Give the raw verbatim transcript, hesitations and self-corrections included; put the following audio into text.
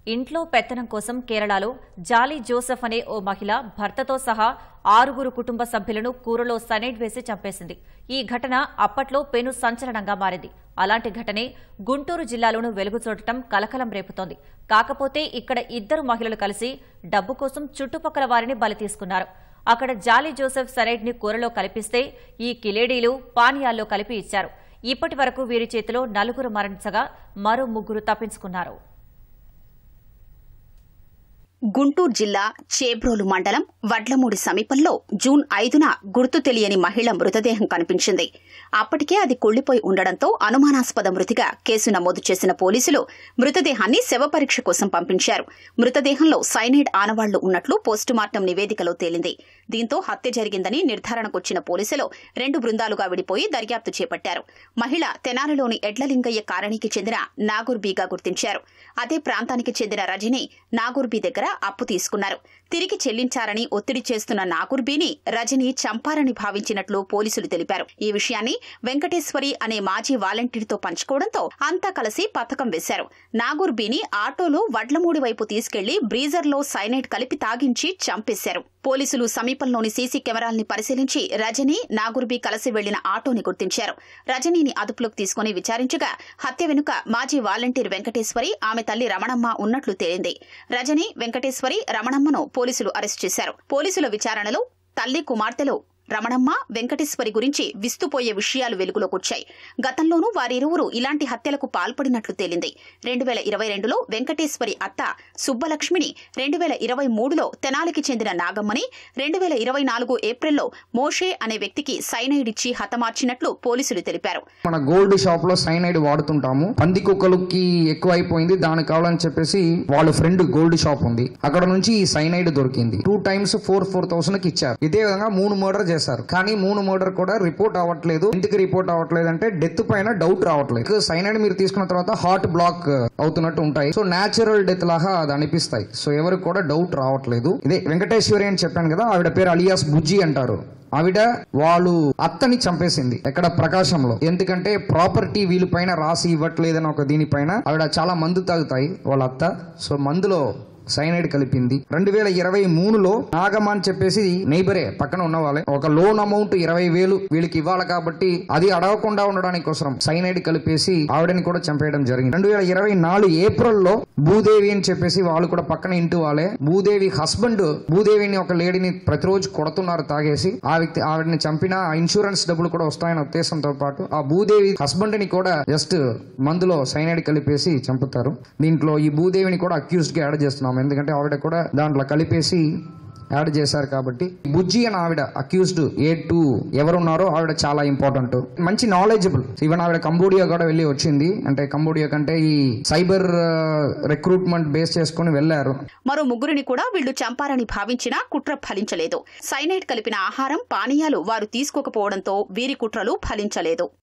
ఇంట్లో పెత్తనం కోసం కేరళలో జాలీ జోసెఫ్ అనే ఓ మహిళ భర్తతో సహా ఆరుగురు కుటుంబ సభ్యులను కూరలో సైనైడ్ వేసి చంపేసింది. ఈ ఘటన అప్పట్లో పెను సంచలనంగా మారింది. అలాంటి ఘటనే గుంటూరు జిల్లాలోనూ వెలుగుచూడటం కలకలం రేపుతోంది. కాకపోతే ఇక్కడ ఇద్దరు మహిళలు కలిసి డబ్బు కోసం చుట్టుపక్కల వారిని బలి తీసుకున్నారు. అక్కడ జాలీ జోసెఫ్ సైనైడ్ ని కూరలో కలిపిస్తే ఈ కిలేడీలు పానీయాల్లో కలిపి ఇచ్చారు. ఇప్పటి వరకు వీరి చేతిలో నలుగురు మరణించగా మరో ముగ్గురు తప్పించుకున్నారు. గుంటూరు జిల్లా చేబ్రోలు మండలం వడ్లమూడి సమీపంలో జూన్ ఐదున గుర్తు తెలియని మహిళ మృతదేహం కనిపించింది. అప్పటికే అది కుళ్లిపోయి ఉండడంతో అనుమానాస్పద మృతిగా కేసు నమోదు చేసిన పోలీసులు మృతదేహాన్ని శవపరీక్ష కోసం పంపించారు. మృతదేహంలో సైనైడ్ ఆనవాళ్లు ఉన్నట్లు పోస్టుమార్టం నివేదికలో తేలింది. దీంతో హత్య జరిగిందని నిర్ధారణకొచ్చిన పోలీసులు రెండు బృందాలుగా విడిపోయి దర్యాప్తు చేపట్టారు. మహిళ తెనాలిలోని ఎడ్లలింగయ్య కాలనీకి చెందిన నాగూర్బీగా గుర్తించారు. అదే ప్రాంతానికి చెందిన రజని నాగూర్బీ దగ్గర అప్పు తీసుకున్నారు. తిరిగి చెల్లించారని ఒత్తిడి చేస్తున్న నాగూర్బీని రజని చంపారని భావించినట్లు పోలీసులు తెలిపారు. ఈ విషయాన్ని వెంకటేశ్వరి అనే మాజీ వాలంటీర్తో పంచుకోవడంతో అంతా కలిసి పథకం వేశారు. నాగూర్బీని ఆటోలో వడ్లమూడి వైపు తీసుకెళ్లి బ్రీజర్లో సైనైడ్ కలిపి తాగించి చంపేశారు. పోలీసులు సమీపంలోని సీసీ కెమెరాల్ని పరిశీలించి రజని నాగూర్బీ కలిసి వెళ్లిన ఆటోని గుర్తించారు. రజనీని అదుపులోకి తీసుకుని విచారించగా హత్య వెనుక మాజీ వాలంటీర్ వెంకటేశ్వరి, ఆమె తల్లి రమణమ్మ ఉన్నట్లు తేలింది. రజని, వెంకటేశ్వరి, రమణమ్మను పోలీసులు అరెస్టు చేశారు. పోలీసుల విచారణలో తల్లి, కుమార్తెలు రమణమ్మ, వెంకటేశ్వరి గురించి విస్తుపోయే విషయాలు వెలుగులోకొచ్చాయి. గతంలోనూ వారిరువురు ఇలాంటి హత్యలకు పాల్పడినట్లు తేలింది. రెండు వేల ఇరవై రెండులో వెంకటేశ్వరి అత్త సుబ్బలక్ష్మిని, రెండు వేల ఇరవై మూడులో తెనాలికి చెందిన నాగమ్మని, రెండు వేల ఇరవై నాలుగు ఏప్రిల్లో మోషే అనే వ్యక్తికి సైనైడ్ ఇచ్చి హతమార్చినట్లు పోలీసులు తెలిపారు. మన గోల్డ్ షాప్ లో సైనైడ్ వాడుతుంటాము. పంది కుక్కలకి ఎక్కువైపోయింది, దానికి కావాలని చెప్పేసి వాళ్ళ ఫ్రెండ్ గోల్డ్ షాప్ ఉంది, అక్కడ నుంచి ఈ సైనైడ్ దొరికింది. Two times four four thousand కి ఇచ్చారు. ఇదే విధంగా మూడు మర్డర్ చేశారు. కానీ మూడు మర్డర్ కూడా రిపోర్ట్ అవ్వట్లేదు. ఎందుకు రిపోర్ట్ అవ్వట్లేదు అంటే డెత్ పైన డౌట్ రావట్లేదు. సైనైడ్ మీరు తీసుకున్న తర్వాత హార్ట్ బ్లాక్ అవుతున్నట్టు ఉంటాయి. సో నేచురల్ డెత్ లాగా అది అనిపిస్తాయి. సో ఎవరికి కూడా డౌట్ రావట్లేదు. ఇదే వెంకటేశ్వరి అని చెప్పాను కదా, ఆవిడ పేరు అలియాస్ బుజ్జి అంటారు. ఆవిడ వాళ్ళు అత్తని చంపేసింది ఎక్కడ ప్రకాశంలో. ఎందుకంటే ప్రాపర్టీ వీళ్ళ పైన రాసి ఇవ్వట్లేదని ఒక దీనిపైన ఆవిడ చాలా మందు తాగుతాయి వాళ్ళ అత్త. సో మందులో సైనైడ్ కలిపింది. రెండు వేల ఇరవై మూడులో నాగమ్మ అని చెప్పేసి నైబరే పక్కన ఉన్న వాళ్ళే ఒక లోన్ అమౌంట్ ఇరవై వేలు వీళ్ళకి ఇవ్వాలి కాబట్టి అది అడగకుండా ఉండడానికి కోసం సైనైడ్ కలిపేసి ఆవిడని కూడా చంపేయడం జరిగింది. రెండు వేల ఇరవై నాలుగు ఏప్రిల్ లో భూదేవి అని చెప్పేసి వాళ్ళు కూడా పక్కన ఇంటి వాళ్ళే. భూదేవి హస్బెండ్ భూదేవిని ఒక లేడీని ప్రతిరోజు కొడుతున్నారు తాగేసి. ఆ వ్యక్తి ఆవిడని చంపిన ఇన్సూరెన్స్ డబ్బులు కూడా వస్తాయన్న ఉద్దేశంతో పాటు ఆ భూదేవి హస్బెండ్ ని కూడా జస్ట్ మందులో సైనైడ్ కలిపేసి చంపుతారు. దీంట్లో ఈ భూదేవిని కూడా అక్యూజ్డ్ గా యాడ్ చేస్తున్నాం. ఎందుకంటే ఆవిడ కూడా దాంట్లో కలిపేసి యాడ్ చేశారు కాబట్టి. బుజ్జి అని ఆవిడ అక్యూజ్డ్ ఏ టూ ఎవరున్నారో ఆవిడ చాలా ఇంపార్టెంట్, మంచి నాలెడ్జబుల్. ఈవెన్ ఆవిడ కంబోడియా కూడా వెళ్ళి వచ్చింది. అంటే కంబోడియా కంటే ఈ సైబర్ రిక్రూట్మెంట్ బేస్ చేసుకుని వెళ్లారు. మరో ముగ్గురిని కూడా వీళ్లు చంపారని భావించినా కుట్ర ఫలించలేదు. సైనైడ్ కలిపిన ఆహారం, పానీయాలు వారు తీసుకోకపోవడంతో వీరి కుట్రలు ఫలించలేదు.